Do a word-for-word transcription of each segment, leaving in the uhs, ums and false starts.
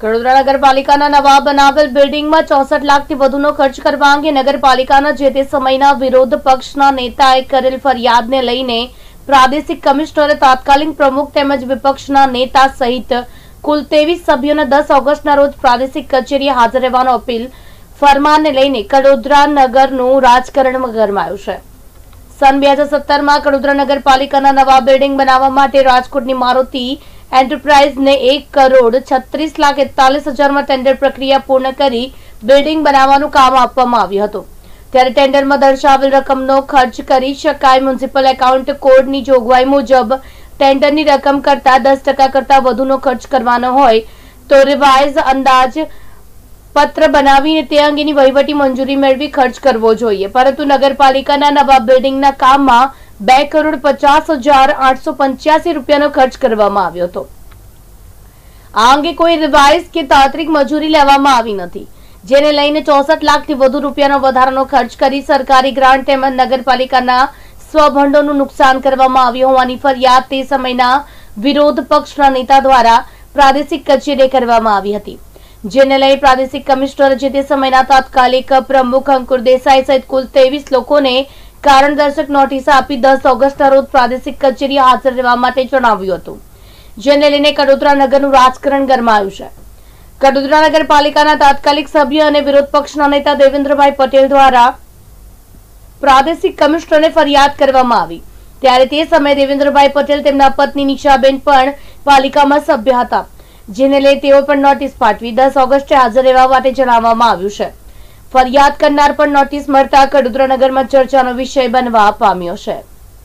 વડોદરા નગરપાલિકાના નવા બનાવેલ બિલ્ડિંગમાં ચોસઠ લાખથી વધુનો ખર્ચ કરવા અંગે નગરપાલિકાના જે તે સમયના વિરોધ પક્ષના નેતાએ કરેલ ફરિયાદને લઈને પ્રાદેશિક કમિશનરે તાત્કાલિક પ્રમુખ તેમજ વિપક્ષના નેતા સહિત કુલ ત્રેવીસ સભ્યોને દસ ઓગસ્ટના રોજ પ્રાદેશિક કચેરીએ હાજર રહેવાનો અપીલ ફરમાનને લઈને વડોદરા નગરનું રાજકારણ ગરમાયું છે। સન બે હજાર સત્તરમાં વડોદરા નગરપાલિકાના નવા બિલ્ડિંગ બનાવવા માટે રાજકોટની મારુતિ एंटरप्राइज ने एक करोड़ छत्रीस लाख एकतालीस हजार में टेंडर प्रक्रिया पूर्ण કરી બિલ્ડિંગ બનાવવાનું કામ આપવામાં આવ્યું હતું। ત્યારે ટેન્ડરમાં દર્શાવેલ રકમનો ખર્ચ કરી શકાય। મ્યુનિસિપલ એકાઉન્ટ કોડની જોગવાઈ મુજબ ટેન્ડરની રકમ કરતા દસ ટકા કરતા વધુનો ખર્ચ કરવાનો હોય તો રિવાઇઝ અંદાજ પત્ર બનાવીને તે અંગેની વહીવટી મંજૂરી મેળવી ખર્ચ કરવો જોઈએ, પરંતુ નગરપાલિકાના નવા બિલ્ડિંગના કામમાં બે કરોડ પચાસ હજાર આઠસો પંચ્યાસી રૂપિયાનો ખર્ચ કરવામાં આવ્યો હતો। આ અંગે કોઈ રિવાઇઝ કે તાંત્રિક મજૂરી લેવામાં આવી નથી, જેને લઈને ચોસઠ લાખથી વધુ રૂપિયાનો વધારાનો ખર્ચ કરી સરકારી ગ્રાન્ટ તેમજ નગરપાલિકાના સ્વભંડોળનું નુકસાન કરવામાં આવ્યું હોવાની ફરિયાદ તે સમયના વિરોધ પક્ષના નેતા દ્વારા પ્રાદેશિક કચેરીએ કરવામાં આવી હતી, જેને લઈ પ્રાદેશિક કમિશનર જે તે સમયના તાત્કાલિક પ્રમુખ અંકુર દેસાઈ સહિત કુલ ત્રેવીસ લોકોને કારણ દર્શક નોટિસ આપી દસ ઓગસ્ટના રોજ પ્રાદેશિક કચેરીએ હાજર રહેવા માટે જણાવ્યું હતું, જેને લઈને વડોદરા નગરનું રાજકારણ ગરમાયું છે। વડોદરા નગરપાલિકાના તાત્કાલિક સભ્ય અને વિરોધ પક્ષના નેતા દેવેન્દ્રભાઈ પટેલ દ્વારા પ્રાદેશિક કમિશનરને ફરિયાદ કરવામાં આવી, ત્યારે તે સમયે દેવેન્દ્રભાઈ પટેલ તેમના પત્ની નિશાબેન પણ પાલિકામાં સભ્ય હતા, જેને લઈ તેઓ પણ નોટિસ પાઠવી દસ ઓગસ્ટે હાજર રહેવા માટે જણાવવામાં આવ્યું છે। ફરિયાદ કરનાર પણ નોટિસ મળતા વડોદરા નગરમાં ચર્ચાનો વિષય બનવા પામ્યો છે।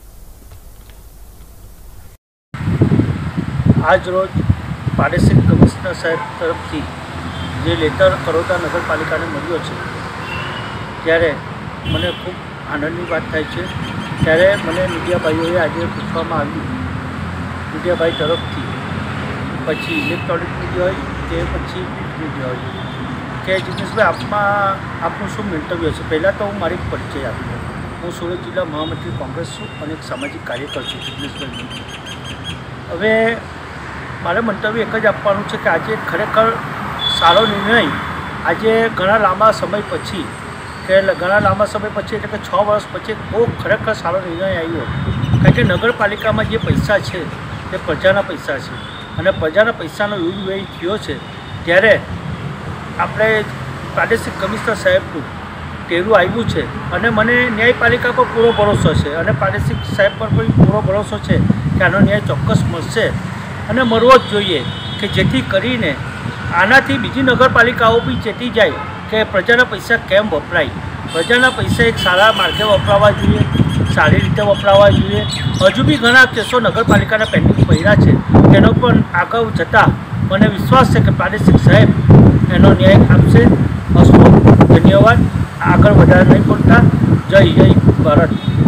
આજ રોજ પ્રાદેશિક કમિશનર સાહેબ તરફથી જે લેટર વડોદરા નગરપાલિકાને મળ્યો છે, ત્યારે મને ખૂબ આનંદની વાત થાય છે। ત્યારે મને મીડિયાભાઈઓએ આજે પૂછવામાં આવ્યું, મીડિયાભાઈ તરફથી, પછી ઇલેક્ટ્રોનિક મીડિયા હોય કે પછી પ્રિન્ટ મીડિયા હોય, કે જિગ્નેશભાઈ આપમાં આપનું શું મંતવ્ય છે? પહેલાં તો હું મારી પરિચય આપી દઉં। હું સુરત જિલ્લા મહામંત્રી કોંગ્રેસ છું અને એક સામાજિક કાર્યકર છું, જિગ્નેશભાઈ। હવે મારે મંતવ્ય એક જ આપવાનું છે કે આજે ખરેખર સારો નિર્ણય, આજે ઘણા લાંબા સમય પછી કે ઘણા લાંબા સમય પછી એટલે કે છ વર્ષ પછી બહુ ખરેખર સારો નિર્ણય આવ્યો, કારણ કે નગરપાલિકામાં જે પૈસા છે તે પ્રજાના પૈસા છે અને પ્રજાના પૈસાનો યુઝ વ્યય થયો છે। ત્યારે આપણે પ્રાદેશિક કમિશનર સાહેબનું ટેરું આવ્યું છે અને મને ન્યાયપાલિકા પર પૂરો ભરોસો છે અને પ્રાદેશિક સાહેબ પર પણ પૂરો ભરોસો છે કે આનો ન્યાય ચોક્કસ મળશે અને મળવો જ જોઈએ, કે જેથી કરીને આનાથી બીજી નગરપાલિકાઓ બી ચેતી જાય કે પ્રજાના પૈસા કેમ વપરાય। પ્રજાના પૈસા એક સારા માર્ગે વપરાવા જોઈએ, સારી રીતે વપરાવા જોઈએ। હજુ બી ઘણા કેસો નગરપાલિકાના પેન્ડિંગ પડ્યા છે, તેનો પણ આગળ જતાં મને વિશ્વાસ છે કે પ્રાદેશિક સાહેબ એનો ન્યાય આપશે। અસ્તુ, ધન્યવાદ। આગળ વધારે નહીં બોલતા। જય જય ભારત।